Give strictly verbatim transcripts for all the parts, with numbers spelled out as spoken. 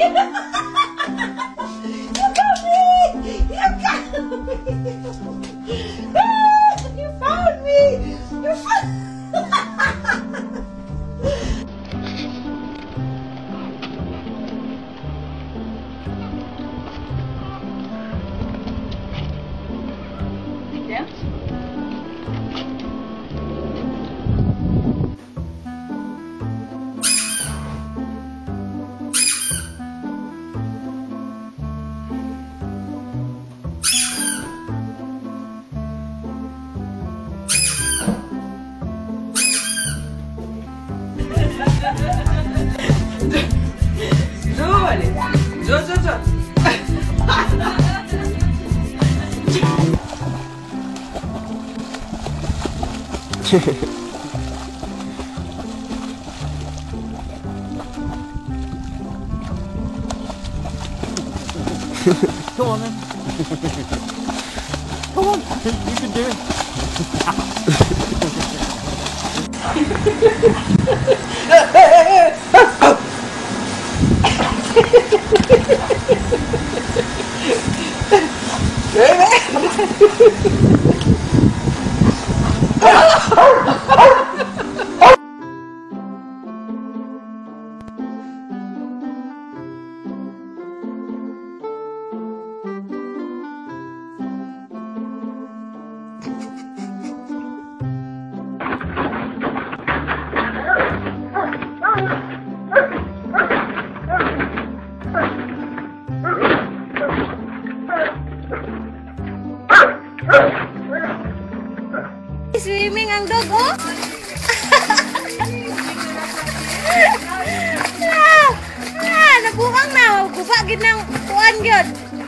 You found me! You found Dance? Yo, yo, yo. Come on, man. Come on, you can do it. Swimming ang dog, oh! Ah! Ah! Nabuang na! Gubagin ng tuan yun!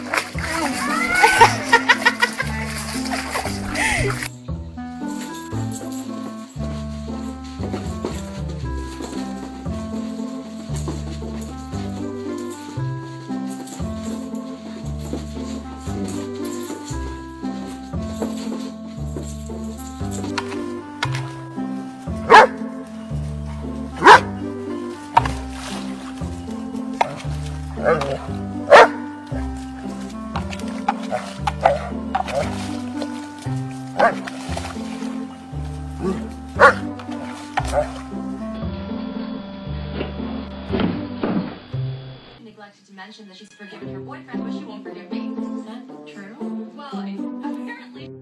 Neglected to mention that she's forgiven her boyfriend, but she won't forgive me. Is that true? Well, I, apparently.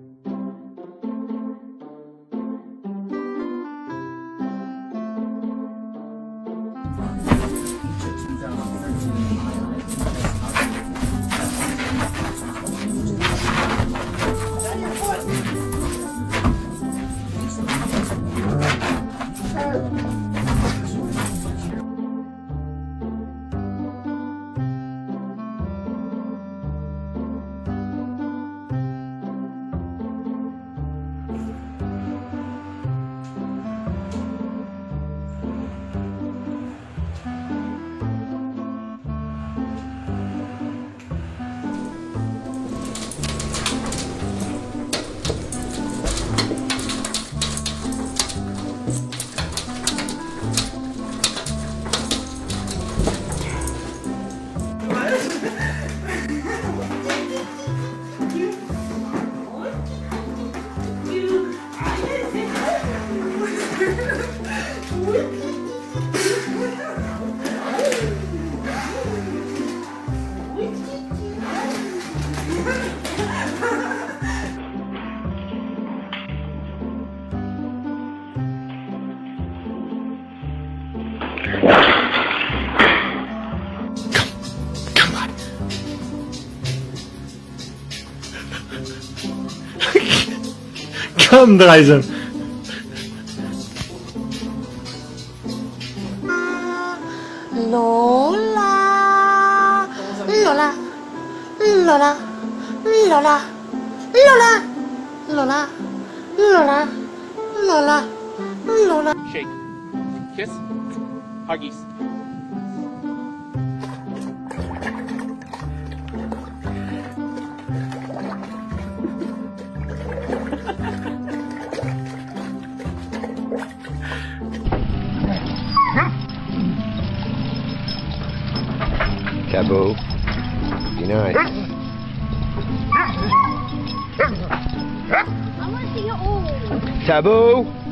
Come, Dreisen. Lola, Lola, Lola, Lola, Lola, Lola, Lola, Lola, Lola. Shake. Kiss. Huggies. Taboo. Be nice. I want to see your old. Taboo.